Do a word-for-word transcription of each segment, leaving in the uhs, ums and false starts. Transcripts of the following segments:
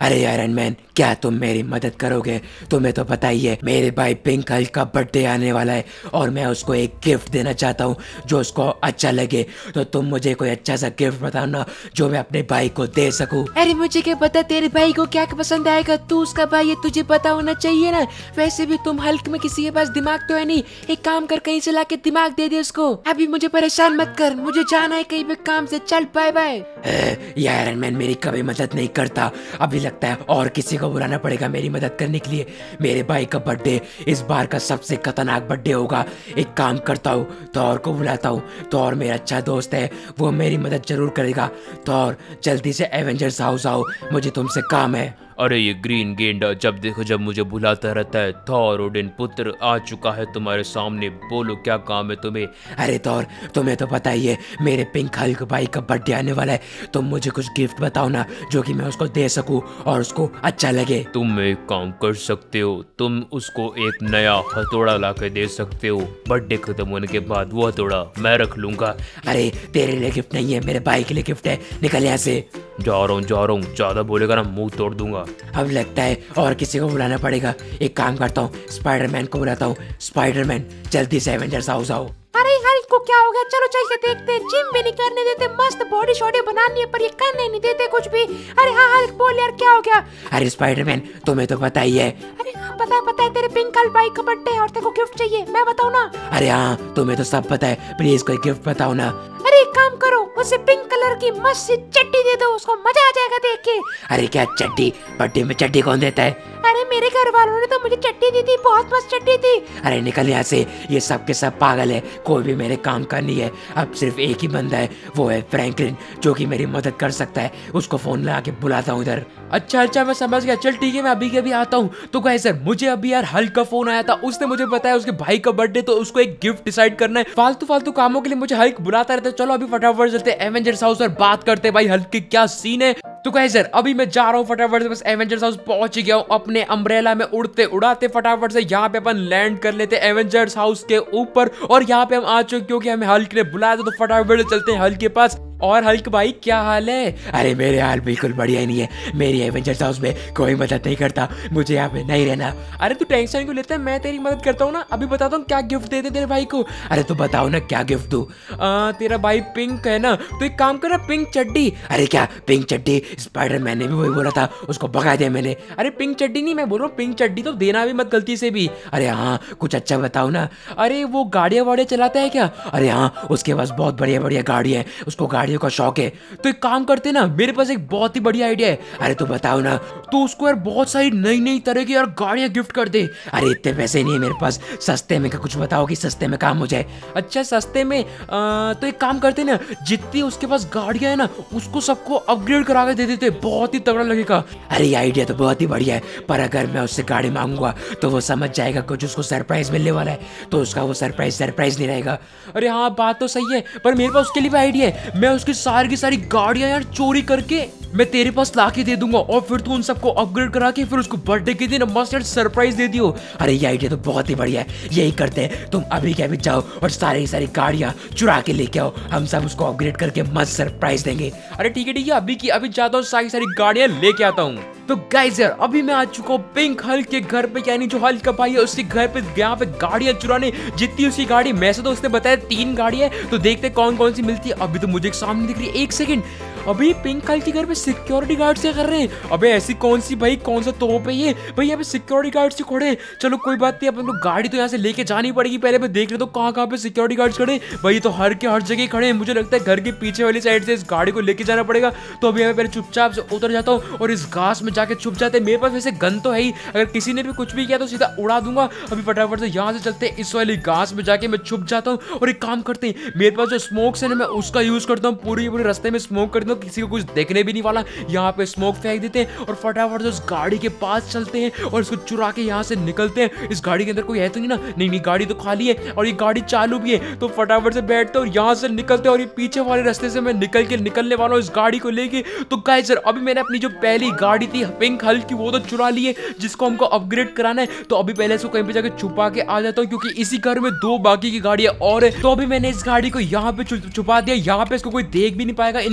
अरे iron man, क्या तुम मेरी मदद करोगे? तुम्हें तो पता ही है मेरे भाई पिंक हल्क का बर्थडे आने वाला है और मैं उसको एक गिफ्ट देना चाहता हूँ जो उसको अच्छा लगे। तो तुम मुझे कोई अच्छा सा गिफ्ट बताओ ना जो मैं अपने भाई को दे सकूँ। अरे मुझे क्या पता तेरे भाई को क्या पसंद आएगा, तू उसका भाई है, तुझे पता होना चाहिए ना। वैसे भी तुम हल्क में किसी के पास दिमाग तो है नहीं, एक काम कर कहीं से लाके दिमाग दे दे उसको। अभी मुझे परेशान मत कर, मुझे जाना है कहीं पे काम से, चल बाय बाय। ये आयरन मैन मेरी कभी मदद नहीं करता, अभी लगता है और किसी को बुलाना पड़ेगा मेरी मदद करने के लिए। मेरे भाई का बर्थडे इस बार का सबसे खतरनाक बर्थडे होगा। एक काम करता हूँ, थॉर को बुलाता हूँ। थॉर मेरा अच्छा दोस्त है, वो मेरी मदद जरूर करेगा। थॉर जल्दी से एवेंजर्स हाउस आओ, मुझे तुमसे काम है। अरे ये ग्रीन गेंडा जब देखो जब मुझे बुलाता रहता है। थॉर ओडिन पुत्र आ चुका है तुम्हारे सामने, बोलो क्या काम है तुम्हें। अरे थॉर, तुम्हें तो पता ही है मेरे पिंक हल्क भाई का बर्थडे आने वाला है, तुम मुझे कुछ गिफ्ट बताओ ना जो कि मैं उसको दे सकूं और उसको अच्छा लगे। तुम एक काम कर सकते हो, तुम उसको एक नया हथौड़ा ला के दे सकते हो। बर्थडे खत्म होने के बाद वो हथौड़ा मैं रख लूंगा। अरे तेरे लिए गिफ्ट नहीं है, मेरे भाई के लिए गिफ्ट है, निकल यहाँ से। जा रहा हूँ जा रहा हूँ, ज्यादा बोलेगा ना मुंह तोड़ दूंगा। अब लगता है और किसी को बुलाना पड़ेगा। एक काम करता हूँ, स्पाइडरमैन को बुलाता हूँ। स्पाइडरमैन जल्दी से एवेंजर्स हाउस आओ। अरे हल्क को क्या हो गया, चलो चल के देखते हैं। जिम भी नहीं करने देते, मस्त बॉडी शॉडी बनानी है पर ये करने नहीं देते कुछ भी। अरे हाँ हल्क बोल यार क्या हो गया। अरे स्पाइडरमैन तुम्हें तो पता ही है। अरे हाँ पता है पता है, तेरे पिंक हल्क भाई का बर्थडे है और तेरे को गिफ्ट चाहिए, मैं बताऊँ ना। अरे हाँ तुम्हें तो सब पता है, प्लीज कोई गिफ्ट बताओ ना। अरे एक काम करो, उसे पिंक कलर की मस्त सी चड्डी दे दो, उसको मजा आ जाएगा देख के। अरे क्या चड्डी? बर्थडे में चड्डी कौन देता है? अरे मेरे घर वालों ने तो मुझे चड्डी दी थी, बहुत मस्त चड्डी थी। अरे निकल यहाँ से, ये सब के सब पागल है, कोई भी मेरे काम का नहीं है। अब सिर्फ एक ही बंदा है, वो है फ्रैंकलिन जो कि मेरी मदद कर सकता है। उसको फोन लगा के बुलाता हूँ इधर। अच्छा अच्छा मैं समझ गया, चल ठीक है मैं अभी के अभी आता हूँ। तो गाइस सर मुझे अभी यार हल्क का फोन आया था, उसने मुझे बताया उसके भाई का बर्थडे, तो उसको एक गिफ्ट डिसाइड करना है। फालतू फालतू कामों के लिए मुझे हल्क बुलाता रहता है। चलो अभी फटाफट चलते एवेंजर्स हाउस और बात करते भाई हल्क के क्या सीन है। तो गाइस सर अभी मैं जा रहा हूँ फटाफट से, बस एवेंजर्स हाउस पहुंच गया हूँ। अपने अम्ब्रेला में उड़ते उड़ाते फटाफट से यहाँ पे अपन लैंड कर लेते एवेंजर्स हाउस के ऊपर। और यहाँ पे हम आ चुके क्योंकि हमें हल्क ने बुलाया था, तो फटाफट से चलते हैं हल्क के पास। और हल्क भाई क्या हाल है? अरे मेरे हाल बिल्कुल बढ़िया ही नहीं है, मेरी एवेंजर्स हाउस में कोई मदद नहीं करता, मुझे यहाँ पे नहीं रहना। अरे तू टेंशन क्यों लेता है, मैं तेरी मदद करता हूँ ना। अभी बताता हूँ क्या गिफ्ट देते तेरे भाई को। अरे तू बताओ ना क्या गिफ्ट दूं? तेरा भाई पिंक है ना, तो एक काम कर ना पिंक चड्डी। अरे क्या पिंक चड्डी? स्पाइडरमैन ने भी वही बोला था, उसको भगा दिया मैंने। अरे पिंक चड्डी नहीं, मैं बोल रहा हूँ पिंक चड्डी तो देना भी मत गलती से भी। अरे हाँ कुछ अच्छा बताओ ना। अरे वो गाड़ियाँ वाड़ियाँ चलाता है क्या? अरे हाँ उसके पास बहुत बढ़िया बढ़िया गाड़ी है, उसको गाड़ियों का शौक है। तो एक काम करते ना, मेरे पास एक बहुत ही बढ़िया आइडिया है। अरे तो बताओ ना। तो उसको यार बहुत सारी नई नई तरह की यार गाड़ियां गिफ्ट कर दे। अरे इतने पैसे नहीं है मेरे पास, सस्ते में का कुछ बताओ कि सस्ते में काम हो जाए। अच्छा सस्ते में आ, तो एक काम करते ना, जितनी उसके पास गाड़ियां है ना उसको सबको अपग्रेड करा के दे देते, बहुत ही तगड़ा लगेगा। अरे ये आइडिया तो बहुत ही बढ़िया है, पर अगर मैं उससे गाड़ी मांगूंगा तो वो समझ जाएगा कुछ उसको सरप्राइज मिलने वाला है, तो उसका वो सरप्राइज सरप्राइज नहीं रहेगा। अरे हाँ बात तो सही है, पर मेरे पास उसके लिए भी आइडिया है। मैं उसकी सारी की सारी गाड़ियां यार चोरी करके मैं तेरे पास लाके दे दूंगा और फिर तू उन सबको अपग्रेड करा के फिर उसको बर्थडे के दिन मस्त सरप्राइज दे दियो। अरे ये आइडिया तो बहुत ही बढ़िया है, यही करते हैं। तुम अभी के अभी जाओ और सारी सारी गाड़ियां चुरा के लेके आओ, हम सब उसको अपग्रेड करके मस्त सरप्राइज देंगे। अरे ठीक है ठीक है, अभी की अभी जाता हूँ, सारी सारी गाड़ियां लेके आता हूँ। तो गाइस यार अभी मैं आ चुका हूँ पिंक हल्क के घर पे, यानी जो हल्क का भाई है उसके घर पे, यहाँ पे गाड़ियां चुराने। जितनी उसकी गाड़ी, मैं से तो उसने बताया तीन गाड़ी है, तो देखते कौन कौन सी मिलती है। अभी तो मुझे एक सामने दिख रही है, एक सेकंड। अभी पिंक हल्क के घर पे सिक्योरिटी गार्ड से कर रहे हैं। अबे ऐसी कौन सी भाई, कौन सा तोप है ये भाई, यहाँ पे सिक्योरिटी गार्ड से खड़े। चलो कोई बात नहीं, अपन को गाड़ी तो यहाँ से लेके जानी पड़ेगी। पहले मैं देख लेता हूँ कहाँ कहाँ पे सिक्योरिटी गार्ड खड़े। भाई तो हर के हर जगह खड़े हैं, मुझे लगता है घर के पीछे वाली साइड से इस गाड़ी को लेके जाना पड़ेगा। तो अभी मैं पहले चुपचाप से उतर जाता हूँ और इस घास में जाके छुप जाते हैं। मेरे पास वैसे गन तो है ही, अगर किसी ने भी कुछ भी किया तो सीधा उड़ा दूंगा। अभी फटाफट से यहाँ से चलते हैं, इस वाली घास में जाके मैं छुप जाता हूँ। और एक काम करते हैं, मेरे पास जो स्मोक है ना मैं उसका यूज करता हूँ, पूरी पूरे रास्ते में स्मोक करता हूँ, किसी को कुछ देखने भी नहीं वाला। यहाँ पे स्मोक फेंक देते हैं और फटाफट से उस गाड़ी के पास चलते हैं और इसको चुरा के यहाँ से निकलते हैं। इस गाड़ी के अंदर कोई है तो नहीं ना? नहीं नहीं गाड़ी तो खाली है और ये गाड़ी चालू भी है। तो फटाफट से बैठते और यहाँ से निकलते और ये पीछे वाले रास्ते से मैं निकल के निकलने वाला हूँ इस गाड़ी को लेके। तो गाइस सर अभी मैंने अपनी जो पहली गाड़ी थी पिंक हल्क की वो तो चुरा ली है, जिसको हमको अपग्रेड कराना है। तो अभी पहले इसको कहीं पे जाके छुपा के आ जाता हूँ, क्योंकि इसी घर में दो बाकी की गाड़ियां और है। तो अभी मैंने इस गाड़ी को यहाँ पे छुपा दिया, यहाँ पे इसको कोई देख भी नहीं पाएगा इन पाइप्स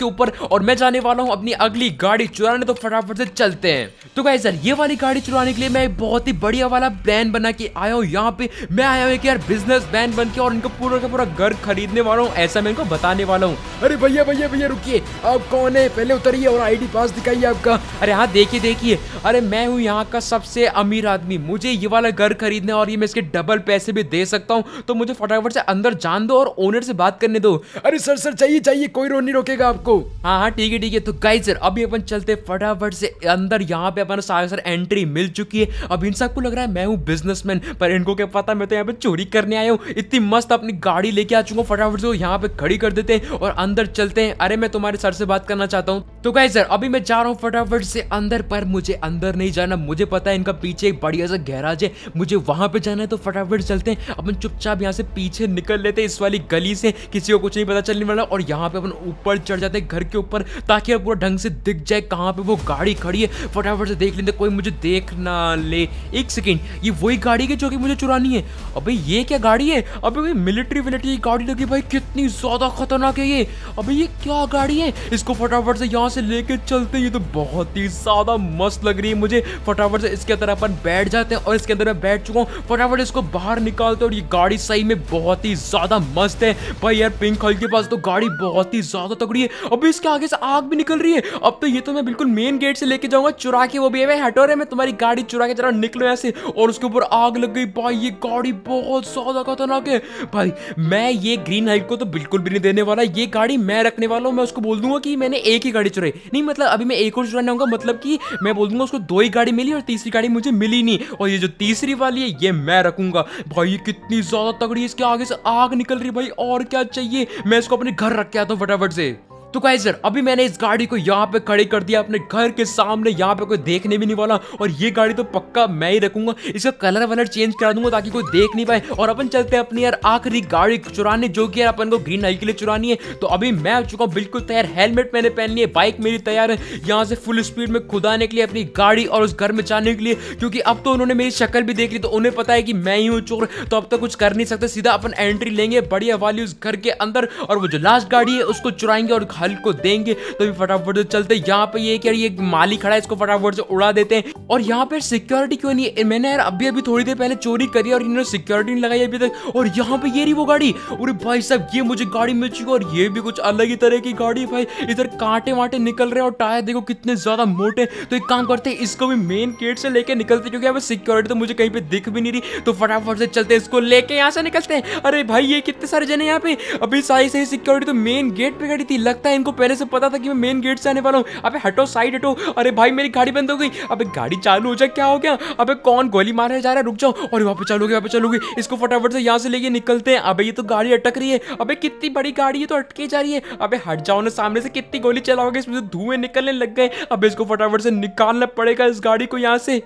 इसके ऊपर और मैं जाने वाला हूँ अपनी अगली गाड़ी चुराने। तो फटाफट से चलते हैं। तो गाइस यार ये वाली गाड़ी चुराने के लिए मैं एक बहुत ही बढ़िया वाला प्लान बना के आया हूँ। यहाँ पे मैं आया हूँ कि यार बिजनेस मैन बन के और इनको पूरा का पूरा घर खरीदने वाला हूँ, ऐसा मैं इनको बताने वाला हूँ। अरे भैया भैया भैया रुकिए, आप कौन है? पहले उतरिए और आईडी पास दिखाइए आपका। अरे हाँ देखिए देखिए, अरे मैं हूँ यहाँ का सबसे अमीर आदमी, मुझे ये वाला घर खरीदना और ये मैं इसके डबल पैसे भी दे सकता हूँ। तो मुझे फटाफट से अंदर जान दो और ओनर से बात करने दो। अरे सर सर चाहिए चाहिए, कोई रो नहीं रोकेगा आपको। हाँ हाँ ठीक है ठीक है। तो गाइस सर अभी अपन चलते फटाफट से अंदर। यहाँ पे अपन सारे सर एंट्री मिल चुकी है। अब इन सबको लग रहा है मैं हूँ बिजनेसमैन, पर इनको क्या पता मैं तो यहाँ पे चोरी करने आया हूँ। इतनी मस्त अपनी गाड़ी लेके आ चुका हूँ। फटाफट से यहाँ पे खड़ी कर देते हैं और अंदर चलते हैं। अरे मैं तुम्हारे सर से बात करना चाहता हूँ। तो गाइस सर अभी मैं जा रहा हूँ फटाफट से अंदर, पर मुझे अंदर नहीं जाना। मुझे पता है इनका पीछे एक बढ़िया सा गैराज है, मुझे वहां पे जाना है। तो फटाफट चलते हैं अपन, चुपचाप यहाँ से पीछे निकल लेते हैं इस वाली गली से, किसी को कुछ नहीं पता चलने वाला। और यहाँ पे अपन ऊपर चढ़ जाते हैं घर के ऊपर, ताकि पूरा ढंग से दिख जाए कहाँ पे वो गाड़ी खड़ी है। फटाफट से देख लेते, कोई मुझे देख ना ले। एक सेकेंड, ये वही गाड़ी है जो कि मुझे चुरानी है। अबे ये क्या गाड़ी है? अबे भाई मिलिट्री विलिट्री गाड़ी लगी भाई, कितनी ज्यादा खतरनाक है ये। अबे ये क्या गाड़ी है? इसको फटाफट से यहाँ से लेके चलते हैं। ये तो बहुत ही ज्यादा मस्त लग रही है मुझे। फटाफट से इसके अंदर अपन बैठ जाते हैं और इसके अंदर मैं बैठ चुका हूँ। फटाफट इसको बाहर निकालते हैं और ये गाड़ी सही में बहुत ही ज्यादा मस्त है भाई। यार पिंक हल के पास तो गाड़ी बहुत ही ज्यादा तगड़ी है। अभी इसके आगे से आग भी निकल रही है। अब तो ये तो मैं बिल्कुल मेन गेट से लेके जाऊंगा चुरा के। वो भी है हटो रे, मैं तुम्हारी गाड़ी चुरा के जरा निकलो ऐसे। और उसके ऊपर आग लग गई भाई। ये गाड़ी बहुत ज्यादा खतरनाक है भाई। मैं ये ग्रीन हाइट को तो बिल्कुल भी नहीं देने वाला। ये गाड़ी मैं रखने वाला हूँ। मैं उसको बोल दूंगा कि मैंने एक ही गाड़ी चुराई। नहीं मतलब अभी मैं एक और चुराने आऊंगा, मतलब कि मैं बोल दूंगा उसको दो ही गाड़ी मिली और तीसरी गाड़ी मुझे मिली नहीं। और ये जो तीसरी वाली है ये मैं रखूंगा भाई। ये कितनी ज्यादा तगड़ी है, इसके आगे से आग निकल रही है भाई। और क्या चाहिए, मैं इसको अपने घर रख के आता हूँ फटाफट से। तो गाइस सर अभी मैंने इस गाड़ी को यहाँ पे खड़ी कर दिया अपने घर के सामने। यहाँ पे कोई देखने भी नहीं वाला। और ये गाड़ी तो पक्का मैं ही रखूंगा। इसका कलर वलर चेंज करा दूंगा ताकि कोई देख नहीं पाए। और अपन चलते हैं अपनी यार आखिरी गाड़ी चुराने, जो कि यार अपन को ग्रीन हाइट के लिए चुरानी है। तो अभी मैं आ चुका हूँ बिल्कुल तैयार। हेलमेट मैंने पहन लिया, बाइक मेरी तैयार है यहाँ से फुल स्पीड में खुद आने के लिए अपनी गाड़ी और उस घर में जाने के लिए। क्योंकि अब तो उन्होंने मेरी शक्ल भी देख ली, तो उन्हें पता है कि मैं ही हूँ चोर। तो अब तो कुछ कर नहीं सकते, सीधा अपन एंट्री लेंगे बढ़िया वाली उस घर के अंदर। और वो जो लास्ट गाड़ी है उसको चुराएंगे और हल को देंगे। तो फटाफट से चलते। यहाँ पे ये क्या, ये माली खड़ा है, इसको फटाफट से उड़ा देते हैं। और यहाँ पे सिक्योरिटी क्यों नहीं है? मैंने यार अभी अभी थोड़ी देर पहले चोरी करी और इन्होंने सिक्योरिटी नहीं लगाई अभी तक। और यहाँ पे ये रही वो गाड़ी। अरे भाई साहब ये मुझे गाड़ी मिल चुकी है और ये भी कुछ अलग ही तरह की गाड़ी भाई। इधर कांटे वाटे निकल रहे हैं और टायर देखो कितने ज्यादा मोटे। तो एक काम करते हैं, इसको भी मेन गेट से लेके निकलते, क्योंकि यहाँ पे सिक्योरिटी तो मुझे कहीं पे दिख भी नहीं रही। तो फटाफट से चलते, इसको लेके यहाँ से निकलते हैं। अरे भाई ये कितने सारे जने यहाँ पे। अभी सारी सही सिक्योरिटी तो मेन गेट पे खड़ी थी। लगता है इनको पहले से पता था कि मैं मेन गेट से आने वाला हूँ। अबे हटो साइड हटो। अरे भाई मेरी गाड़ी बंद हो गई। अबे गाड़ी चालू हो जाए, क्या हो गया? अबे कौन गोली मारने जा रहा है? रुक जाओ। और वहाँ पे चलोगे, वहाँ पे चलोगे। इसको फटाफट से यहाँ से लेके निकलते हैं। अबे ये तो गाड़ी अटक रही है। अबे कितनी बड़ी गाड़ी है तो अटके जा रही है। अबे हट जाओ ना, सामने से कितनी गोली चलाओगे, इसमें से धुएं निकलने लग गए। अबे इसको फटाफट से निकालना पड़ेगा इस गाड़ी को यहाँ से।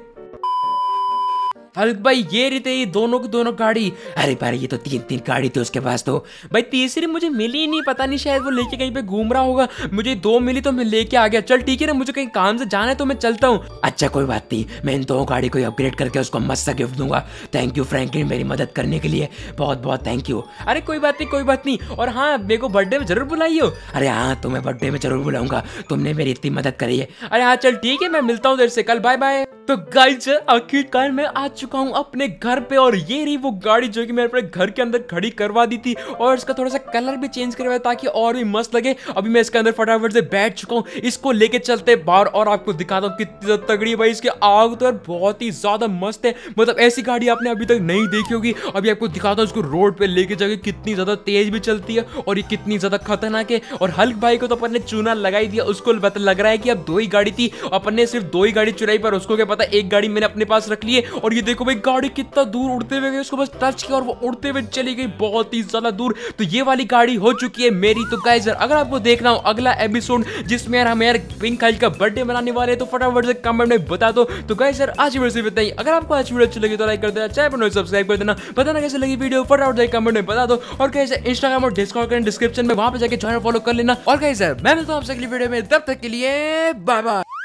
हल्क भाई ये रही थी दोनों की दोनों गाड़ी। अरे भाई ये तो तीन तीन गाड़ी थी उसके पास। तो भाई तीसरी मुझे मिली ही नहीं, पता नहीं शायद वो लेके कहीं पे घूम रहा होगा। मुझे दो मिली तो मैं लेके आ गया। चल ठीक है ना, मुझे कहीं काम से जाना है तो मैं चलता हूँ। अच्छा कोई बात नहीं, मैं इन दो गाड़ी को अपग्रेड करके उसको मस्त सा गिफ्ट दूंगा। थैंक यू फ्रैंकलिन मेरी मदद करने के लिए, बहुत बहुत थैंक यू। अरे कोई बात नहीं कोई बात नहीं। और हाँ मेरे को बर्थडे में जरूर बुलाइयो। अरे हाँ तुम्हें बर्थडे में जरूर बुलाऊंगा, तुमने मेरी इतनी मदद करी है। अरे हाँ चल ठीक है, मैं मिलता हूँ देर से कल, बाय बाय। तो गाइस आखिरकार मैं आ चुका हूँ अपने घर पे। और ये रही वो गाड़ी जो कि मैंने अपने घर के अंदर खड़ी करवा दी थी। और इसका थोड़ा सा कलर भी चेंज करवाया ताकि और भी मस्त लगे। अभी मैं इसके अंदर फटाफट से बैठ चुका हूँ। इसको लेके चलते बाहर और आपको दिखाता हूँ कितनी ज्यादा तगड़ी है भाई। इसकी आग तो यार बहुत ही ज्यादा मस्त है, मतलब ऐसी गाड़ी आपने अभी तक नहीं देखी होगी। अभी आपको दिखाता हूँ इसको रोड पे लेके जाके, कितनी ज्यादा तेज भी चलती है और ये कितनी ज्यादा खतरनाक है। और हल्क भाई को तो अपन ने चूना लगाई दिया, उसको लग रहा है कि अब दो ही गाड़ी थी, अपन ने सिर्फ दो ही गाड़ी चुराई, पर उसको क्या पता एक गाड़ी मैंने अपने पास रख ली है। और ये देखो भाई गाड़ी कितना दूर उड़ते हुए गई, उसको बस टच किया और वो उड़ते हुए चली गई बहुत ही ज्यादा दूर। तो ये वाली गाड़ी हो चुकी है मेरी। तो गाइस अगर आपको देखना हो अगला एपिसोड जिसमें यार हम यार पिंक हल का बर्थडे मनाने वाले हैं, तो फटाफट से कमेंट में बता दो। तो गाइस यार आज वीडियो सिर्फ इतना ही। अगर आपको आज वीडियो अच्छी लगी तो लाइक कर देना, चैनल को सब्सक्राइब कर देना, बताना कैसे लगी वीडियो फटाफट से कमेंट में बता दो। और गाइस इंस्टाग्राम और डिस्कॉर्ड का डिस्क्रिप्शन में, वहां पे जाके चैनल फॉलो कर लेना। और गाइस यार मैं मिलता हूं आपसे अगली वीडियो में, तब तक के लिए बाय बाय।